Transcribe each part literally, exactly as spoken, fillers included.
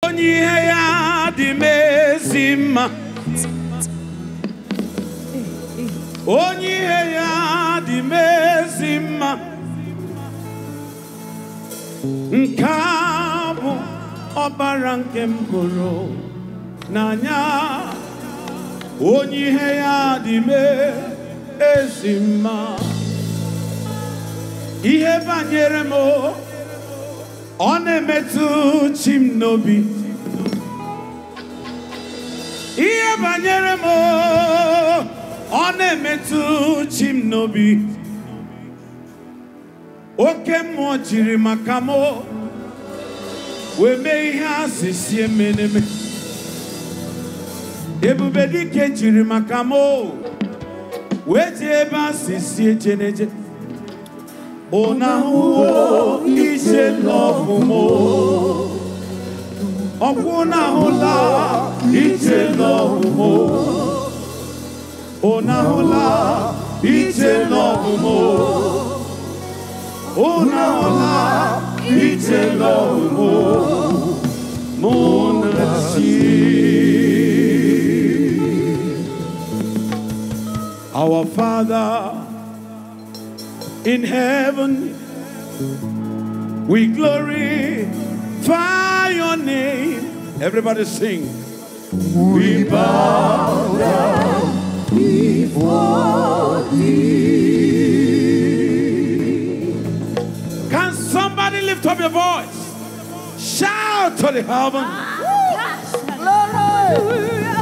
Onyihaya di mezima. Onyihaya di mezima. Nkabu obarankem koro nanya. Onyihaya di mezima. Ihe banyere mo one metu chimnobi. Ihe banyere mo one metu chimnobi. Oke mo jiri makamo we me ihe asisi emeneme. Ebube dike jiri makamo we je ebe asisi echeneje. Ona huo ise love mo. Okuna hula ise love mo. Ona hula ise love mo. Ona hula ise love mo. Mona si. Our Father in heaven, we glorify your name. Everybody sing. We bow down before thee. Can somebody lift up your voice? Shout to the heavens. Hallelujah.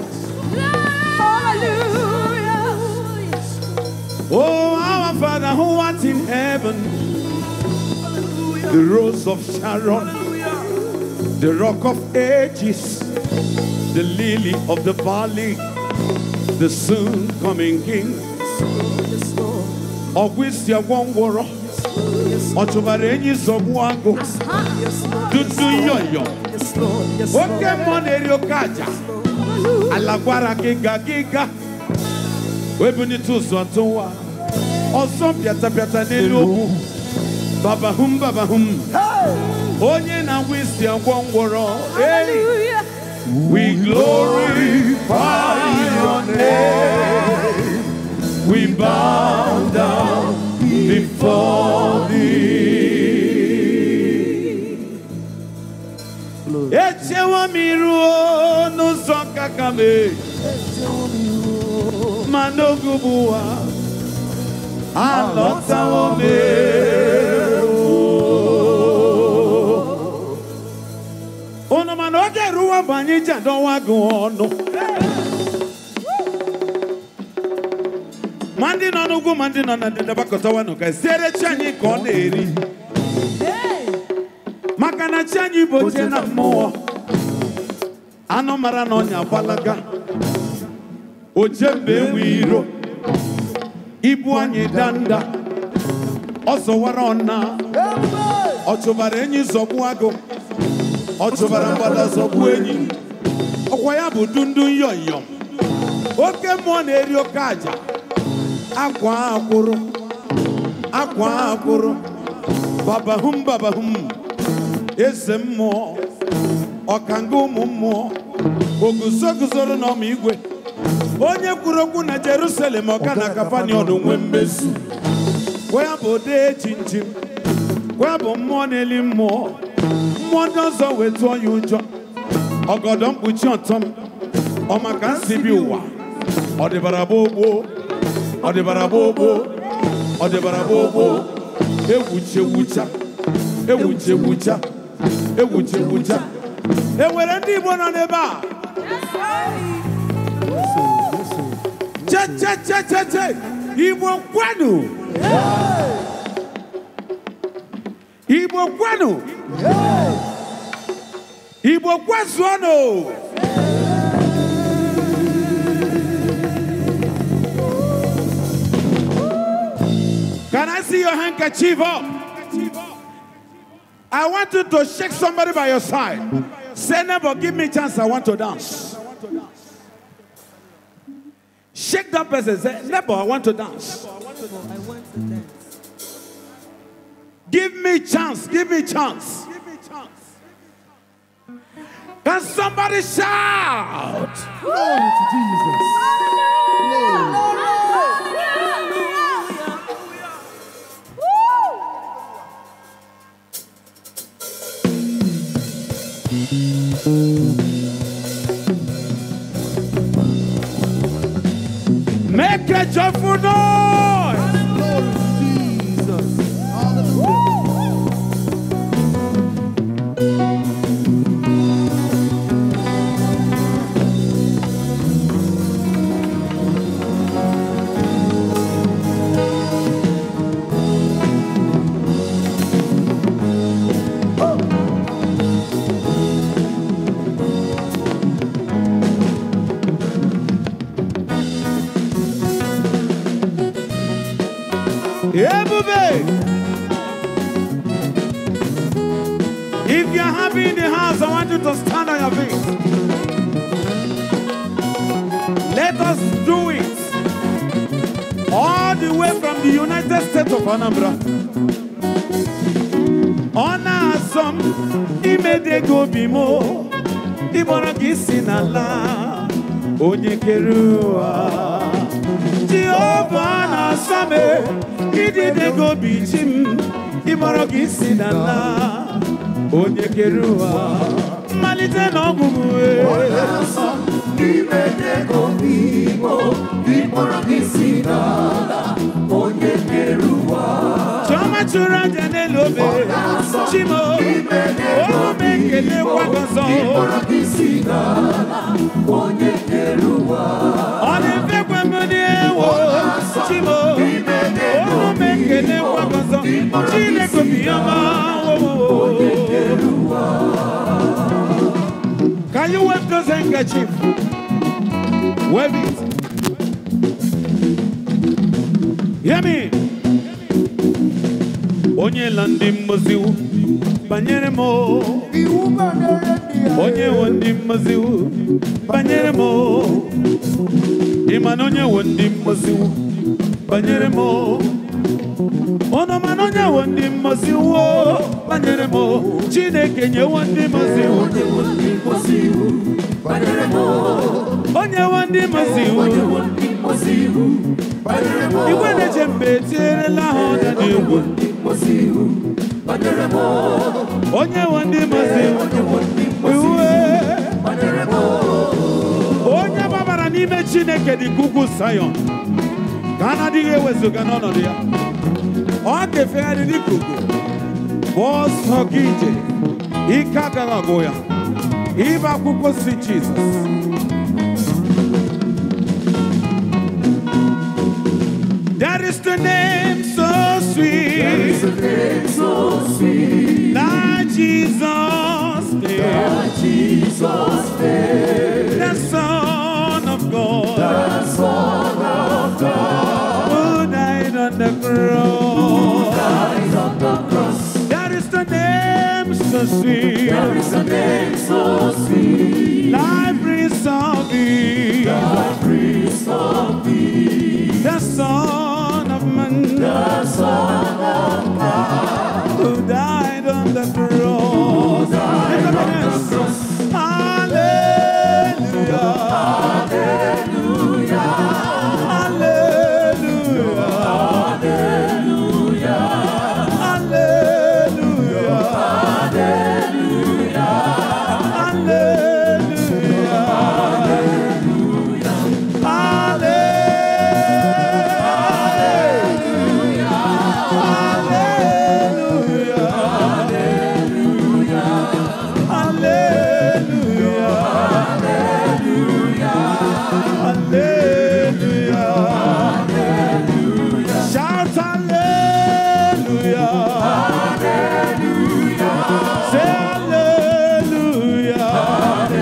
Hallelujah. Oh, our Father who art in heaven, the rose of Sharon, the rock of ages, the lily of the valley, the soon coming King. Of which you one world, or to Bareni Zobuago, do do yo yo. Okay, Monerio Kaja, Alaguara Giga Giga, Webunitu Zotoa. Awesome piata piata nelu Baba hum Baba hum Onye na wisi angwon woro. Hallelujah. We glorify your name. We bow down before thee. Echewa miru no zonka kame Manogubuwa Alota omeo. Ono manoge ruwa banyija don wagun ono. Mandi no nugu mandi no na de bakota wanu ka sere chanyi ko na eri. Makana chanyi boje na mo. Ano mara no nya balaga. Ojembe wiro. Ibu anyi danda Oso warona Ochobara enyi zobu ago Ochobara mbada zobu enyi Okwaya bu dundu yoyom Oke mwone erio kaja Akwa akuru Akwa akuru Baba hum baba hum Eze mmo Okangu mmo Oguzo guzoro no migwe Onye kwuru na Jerusalem ọkana kapani ọdụ nwe mmezu. Kwa bụ de chinchim. Kwa bụ mmụọ n'eli mmụọ. Mmụọ ndị ọzọ wetu onye ụjọ. Ọgọdọ mkpuchi ọtọm. Ọmaka nsi bi ụwa. Ọdịbara gbogbo. Ọdịbara gbogbo. Ọdịbara gbogbo. Ewuche wucha. Ewuche wucha. Ewuche wucha. Enwere ndị Igbo nọ n'ebe a. Che che che che che Igbo kwanu Igbo kwanu Igbo kwazuano. Can I see your handkerchief up? I want you to shake somebody by your side. Say, neighbor, give me a chance, I want to dance. Shake that person. Say, neighbor, I want to dance. I want to dance. Give me chance. Give me chance. Can somebody shout? Glory to Jesus. Glory. Make a joyful noise. Glory to Jesus. If you're happy in the house, I want you to stand on your feet. Let us do it all the way from the United States of Anambra. Honor some, imede go bimo, ibora kisinala, onye kerua. Jehovah na same, idide go bichim, ibora kisinala. Onye kerua malite n'ọgụgụ imede go bimo iboro gisi n'ala onye kerua Choma chụrụ aja n'elu obe Chimo omume nkele kwagọzọ iboro gisi n'ala onye kerua ọ na-efekwa mmiri ewo Chimo omume nkele kwagọzọ Chineke obiọma Can you wave those handkerchief? Wave it. Hear me. Onye landi mmoziwu banyere mo. Onye wandi mmoziwu banyere mo. Imana onye wandi mmoziwu banyere mo. Ono manonye wandi mmoziwu banyere mo. Chineke nye wandi mmoziwu banyere mo onye wandi mmoziwu Iwe na jembe tierela ho na dewo onye wandi mmoziwu Iwe onye babara n'ime Chineke dị kuku Zion ka anaghị ewezuga n'ọnọdụ ya ọ ga-efegharị n'ikuku bọsọ gị ije ike agaghị agwụ ya ibe akwụkwọ si Jesus There is the name so sweet there is a name so sweet like Jesus like Jesus name the Son of God the Son of God who died on the cross who died on the cross There is the name so sweet there is a name so sweet like Prince of Peace like Prince of Peace the Son of Man the Son of God who died on the cross who died on the cross Hallelujah Hallelujah Hallelujah Hallelujah Hallelujah Shout hallelujah. Say hallelujah.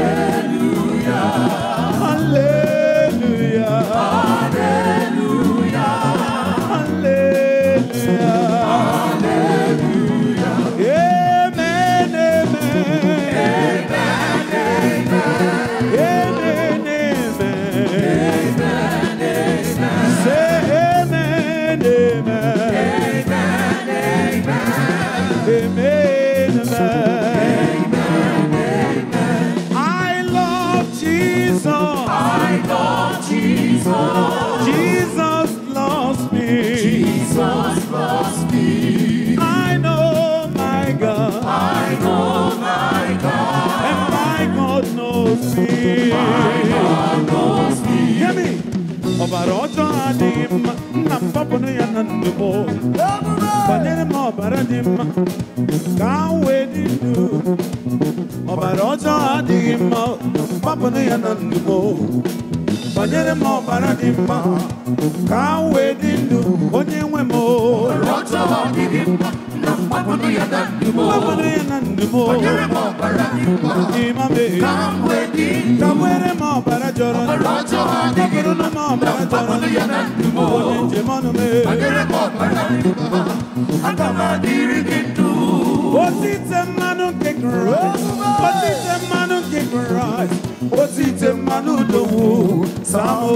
Hear me. Ọbara ọjọọ adịghị mma, nna m gbapụrụ ya na ndụ m. Banyere m ọbara dị mma, ka m wee dị ndụ. Ọbara ọjọọ adịghị mma, gbapụrụ ya na ndụ m. Banyere m ọbara dị mma, ka m wee dị ndụ. Onye nwe m. Ọbara ọjọọ adịghị mma, gbapụrụ ya na ndụ m. Gbapụrụ ya na ndụ m. Banyere m ọbara dị mma, ka m wee dị ndụ. Ka m were m ọbara jọrọ ndụ. Ọbara ọjọọ adịghị mma, gbapụrụ ya na ndụ m. Onye njem ọnụ m. Banyere m ọbara dị mma, aga m adịrị gị ndụ. Otite mmanụ nke Kraịst, otite mmanụ nke Kraịst, otite mmanụ udowu samo.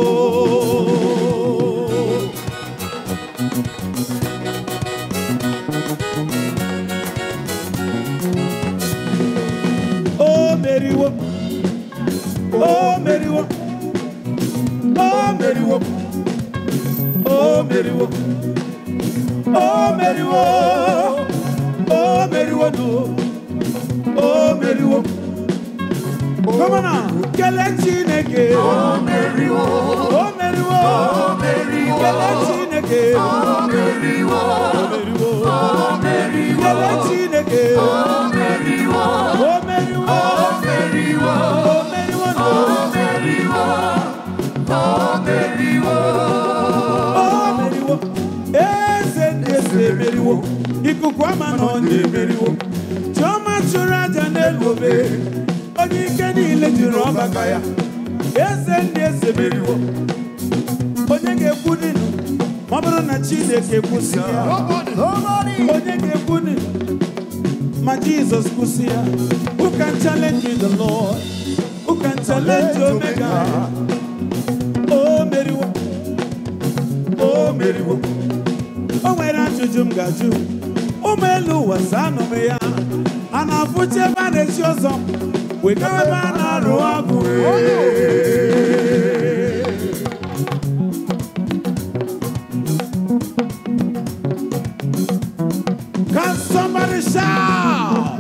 Oh meriwo, oh meriwo, oh meriwo, oh meriwo, oh meriwo. Oh, Meriwo, no. Oh, Meriwo. Come on now. Kelechineke. Oh, Meriwo. Oh, Meriwo. Oh, Meriwo. Kelechineke. Oh, Meriwo. Oh, Meriwo. Oh, Meriwo. Kelechineke. Oh, Meriwo. Oh, Meriwo. Oh, Meriwo. Oh, Meriwo, no. Oh, Meriwo. Oh, Meriwo. Oh, Meriwo. Eze, eze, Meriwo. Ikuku ama na onye emeriwo. Chioma chụrụ aja n'elu obe. Onye ike niile jiri ọgbakọ ya. Eze ndị eze meriwo. Onye ga-ekwu ninu ma ọ bụrụ na Chineke kwụsị ya. Onye ga-ekwu ninu ma Jesus kwụsị ya. Who can challenge the Lord? Who can challenge Omega? Oh meriwo. Oh meriwo. O nwere ajụjụ m ga-ajụ. Umelu wasano meya anafuche bane chiozo wekawe bana ruagu. Can somebody shout?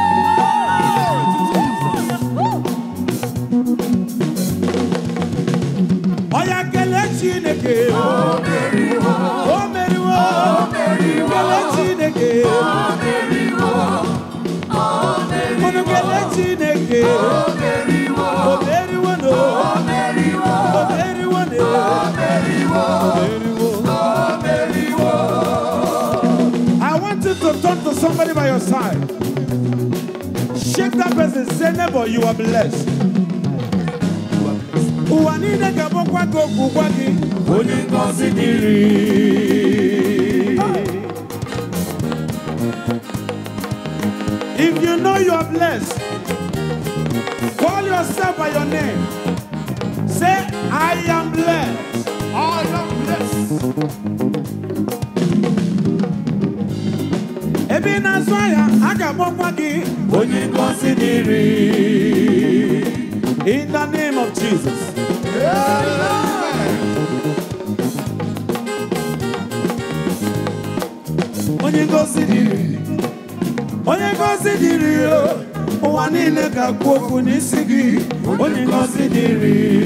Oya Kelechineke. Oh Meriwo. Oh Meriwo. Oh Meriwo. Kelechineke. Oh Meriwo. Oh Meriwo. Kelechineke. Oh Meriwo. Oh Meriwo no. Oh Meriwo. Oh Meriwo no. Oh Meriwo. Oh Meriwo. I want you to turn to somebody by your side. Shake that person. Say, neighbor, you are blessed. Uwanine kabokwa kokukwa ki onye ngozi diri. If you know you are blessed, call yourself by your name. Say, I am blessed. I am blessed. Ebi nazwaya akabokwa ki onye ngozi diri. In the name of Jesus. Onye ngozi diri, onye ngozi diri yo, ụwa niile ga-akwu okwu n'isi gị. Onye ngozi diri.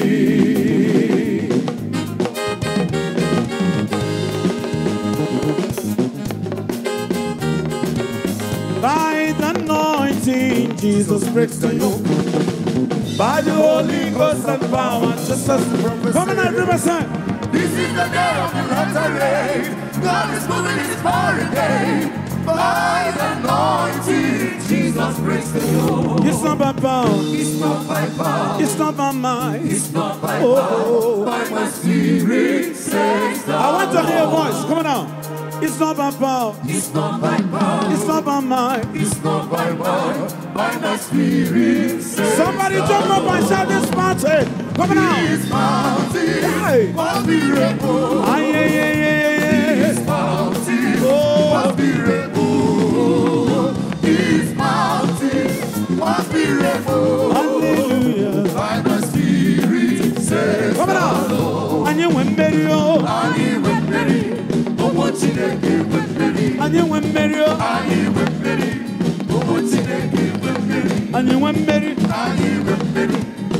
By the anointing, Jesus breaks the yoke. By the Holy Ghost and power, just as the prophet. Come on, everybody, son. This is the day of the latter rain. God is moving his power again. By the anointing, Jesus breaks the yoke. It's not by power. It's not by power. It's not by might. It's not by Oh. power. By my spirit, says the I want to hear a Lord. voice. Come on now. It's not by power. It's not by power. It's not by might. It's not by power. By my spirit, says Somebody the jump up and shout this mountain. Come on now. This mountain Hey. must be removed. Aye, yeah, yeah, yeah, yeah. This mountain Oh. must be removed. This mountain must be removed. Hallelujah. By my spirit, says Come on the now. Lord. And you win Mary. Anyị nwe mmeri, ụmụ Chineke nwe mmeri. And you win Mary. Anyị nwe mmeri, ụmụ Chineke nwe mmeri. And you win Mary. Anyị nwe mmeri,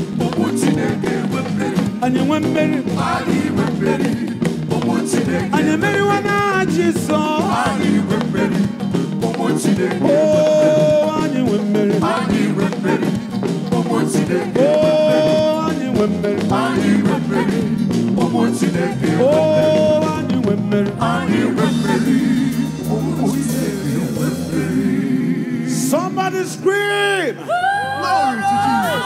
Anyị nwe mmeri. Anyị emeriwa na Jizọs. Oh, anyị nwe mmeri. Oh, anyị nwe mmeri. Oh, anyị nwe mmeri. Somebody scream. Glory to Jesus.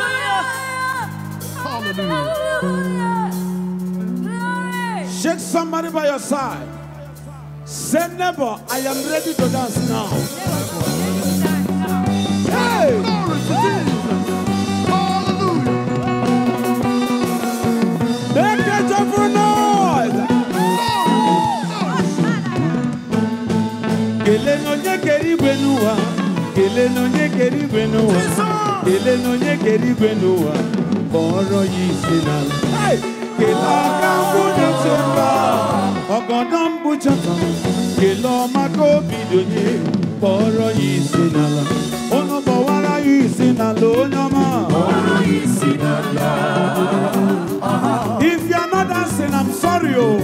Hallelujah. Shake somebody by your side. Say, neighbor, I am ready to dance now. Hey! Glory to Jesus. Hallelujah. Make a joyful noise. Kele no nye keri benua. Kele no nye keri benua. Kele no nye keri benua. Boro yi sinal. Hey! Kela kambuja chemba. Ogodam buchata. Kelo mako bidonye. Boro yi sinal. Ono bawara yi sinal. Onyama. Boro yi sinal. If you are not dancing, I'm sorry. Oh.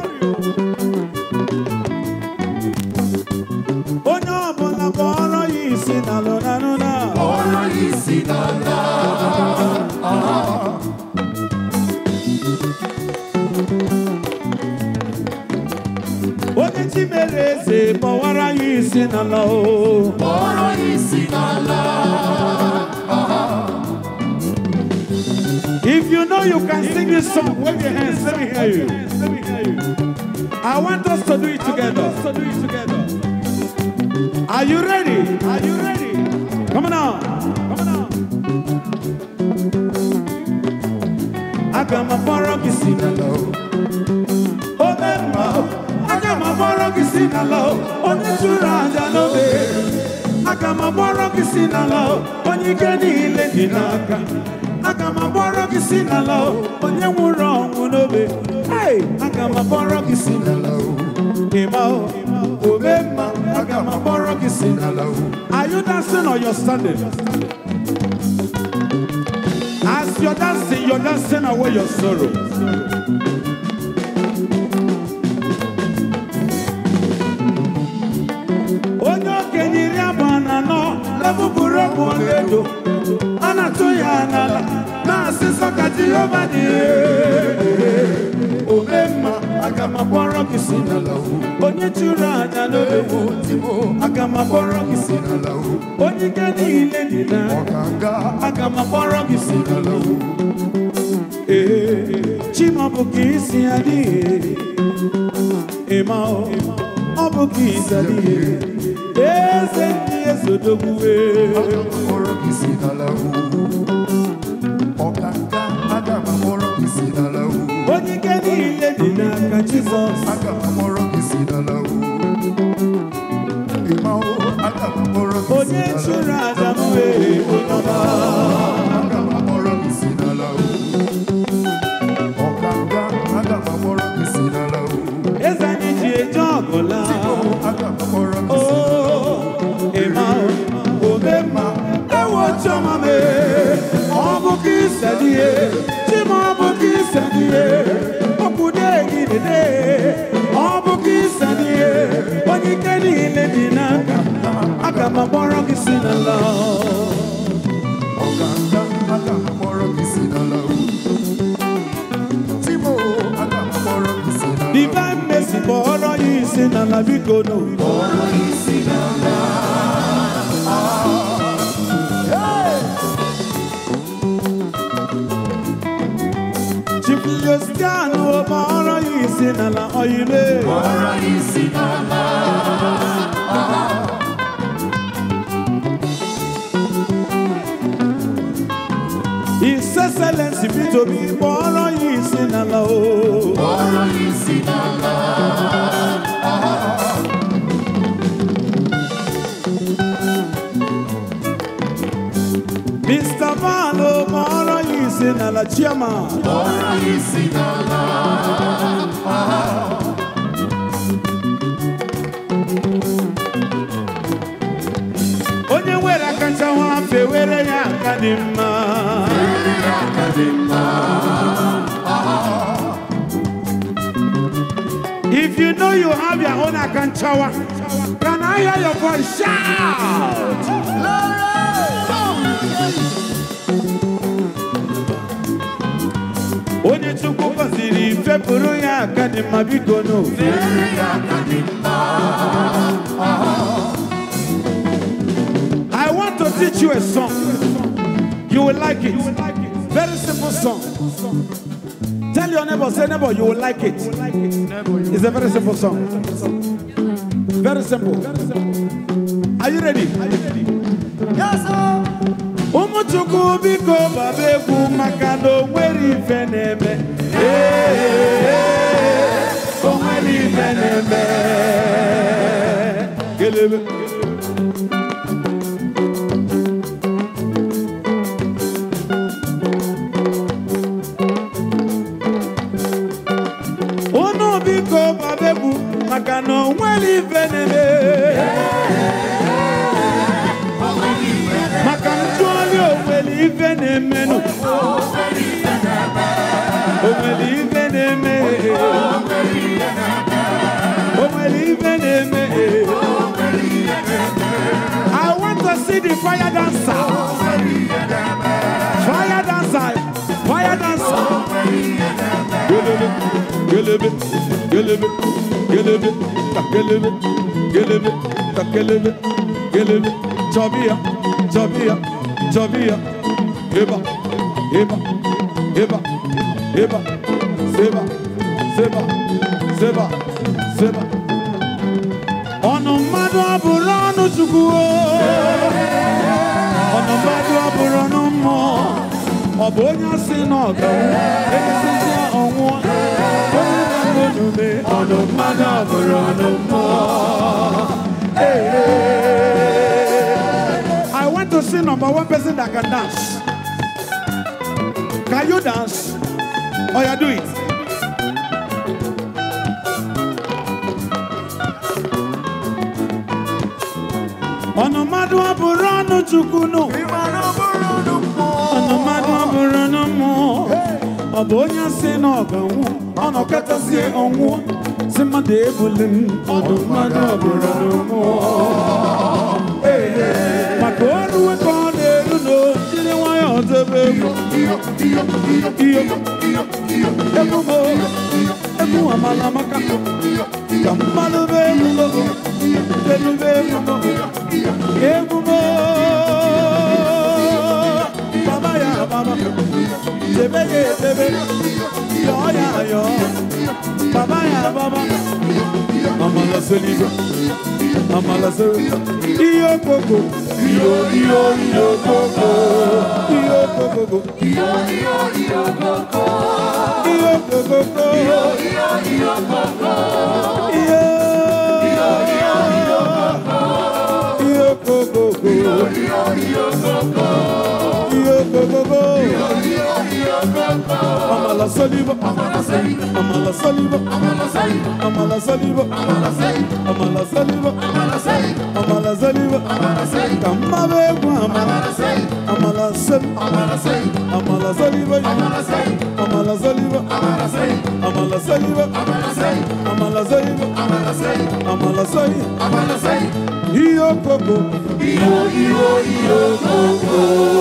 Onyama boro yi sinal. Onanuna. Boro yi sinal. Mereze bawara yisi nala o bawara yisi nala. If you know you can sing this song, wave your hands. Let me hear you. Let me hear you. I want us to do it together. To do it together. Are you ready? Are you ready? Come on now. Come on now. Agama bawara yisi nala o. Oh Emma. Agama boro kisina lo, oni churaja no be. Agama boro kisina lo, oni geni ile dinaka. Agama boro kisina lo, oni wuro no be. Hey, agama boro kisina lo. Kema obema, agama boro kisina lo. Are you dancing or you're standing? As you're dancing, you're dancing away your sorrow. Buburo moledo anatoya nala na sisaka Jehova di obema agama boro kisina la onye chura anya no bewo timo agama boro kisina la onye kani ile dina agama boro kisina la eh chima bukisi adi emao obuki adi eze Sodobuwe Agama kisina lahu Okanga Agama moro kisina lahu Onye keni ile dinaka Jesus Agama moro kisina lahu Imao Agama moro kisina lahu Onye chura Adamuwe Onaba Agama moro kisina lahu Okanga Agama moro kisina lahu Ezani jie jogola Agama moro kisina lahu Chomame, Obuki Sadie, Chimobuki Sadie, Okude Gide, Obuki Sadie, Onikani Ledinaka, Agama Boro Kisina Lao, Oganda, Agama Boro Kisina Lao, Timo, Agama Boro Kisina Lao, Divine Mercy Boro Yisina La Bigono, Boro Yisina La. Cristiano boro yisina la oyibe boro yisina la His Excellency Bitobi boro yisina la o boro yisina la Mister Valo boro yisina la chiama boro yisina la Onye wera kacha wa fe were ya kadima If you know you have your own Akanchawa, can I hear your voice? Shout! Onye chukwu gọziri fepụrụ ya aka dị mma biko no. I want to teach you a song. You will like it. Very simple song. Tell your neighbor, say neighbor, you will like it. It's a very simple song. Very simple. Are you ready? Yes, sir. Umuchukwu biko babegwu maka na o nwere ife na-eme. O nwere ife na-eme. Gelebe. Unu biko babegwu maka na o nwere ife na-eme. Maka mtuoli onweli ife na-eme no. Onweli ife na-eme. Onweli ife na-eme. I want to see the fire dancer. Fire dancer. Fire dancer. Gelebe, gelebe, gelebe, gelebe, gelebe, gelebe, gelebe, Jabia, Jabia, Jabia, Eba, Eba, Eba, Eba, Seba, Seba, Seba, Seba. Ono madu aburano chuku, ono madu aburano mo, obonya sinoga, ekisia onwa, ono madu aburano mo. I want to see number one person that can dance. Can you dance? Or you do it? Onomadu aburano chukunu. Onomadu aburano mo. Obonya sinoga wu. Ono kata si onwu. Sima de bulim. Onomadu aburano mo. Makonu we kone luno. Chile waya otebe. Iyo, iyo, iyo, iyo. Emu mo. Emu amala maka. Kamalu be mo. Emu be mo. Emu mo. Baba ya baba. Tebe ye tebe. Yo ya yo. Baba ya baba. Amala soligo. Amala soligo. Iyo koko. Iyo iyo iyo koko. Iyo koko. Iyo iyo iyo koko. Iyo koko. Iyo iyo iyo koko. Iyo iyo iyo koko. Iyo koko. Iyo iyo iyo koko. Iyo koko. Iyo iyo iyo koko. Amala soligo. Amala soligo. Amala soligo. Amala soligo. Amala soligo. Amala soligo. Amala soligo. Amala soligo. Amala soligo. Amala soligo. Kamabe amala soligo. Amala soligo. Amala soligo. Amala soligo. Amala soligo. Amala soligo. Amala soligo. Amala soligo. Amala soligo. Amala soligo. Amala soligo. Amala soligo. Amala soligo. Iyo koko. Iyo iyo iyo koko.